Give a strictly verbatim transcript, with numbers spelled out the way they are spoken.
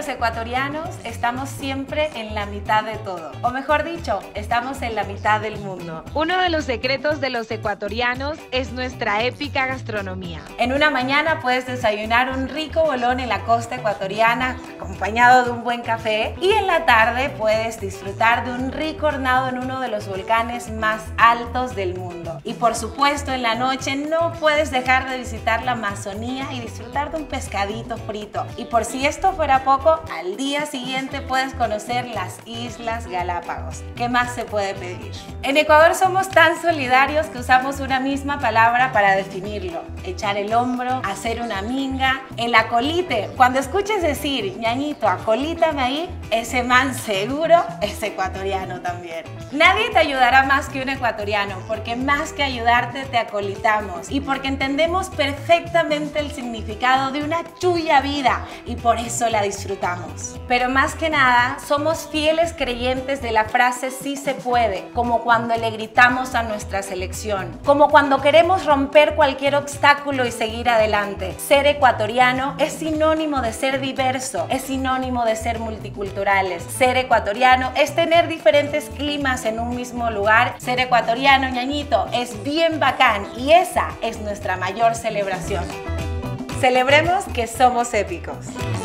los ecuatorianos estamos siempre en la mitad de todo, o mejor dicho, estamos en la mitad del mundo. Uno de los secretos de los ecuatorianos es nuestra épica gastronomía. En una mañana puedes desayunar un rico bolón en la costa ecuatoriana acompañado de un buen café, y en la tarde puedes disfrutar de un rico hornado en uno de los volcanes más altos del mundo. Y por supuesto, en la noche no puedes dejar de visitar la Amazonía y disfrutar de un pescadito frito. Y por si esto fuera poco, al día siguiente puedes conocer las Islas Galápagos. ¿Qué más se puede pedir? En Ecuador somos tan solidarios que usamos una misma palabra para definirlo: echar el hombro, hacer una minga, el acolite. Cuando escuches decir, ñañito, acolítame ahí, ese man seguro es ecuatoriano también. Nadie te ayudará más que un ecuatoriano, porque más que ayudarte te acolitamos y porque entendemos perfectamente el significado de una chulla vida y por eso la disfrutamos. Pero más que nada, somos fieles creyentes de la frase sí se puede, como cuando le gritamos a nuestra selección, como cuando queremos romper cualquier obstáculo y seguir adelante. Ser ecuatoriano es sinónimo de ser diverso, es sinónimo de ser multiculturales. Ser ecuatoriano es tener diferentes climas en un mismo lugar. Ser ecuatoriano, ñañito, es bien bacán y esa es nuestra mayor celebración. Celebremos que somos épicos.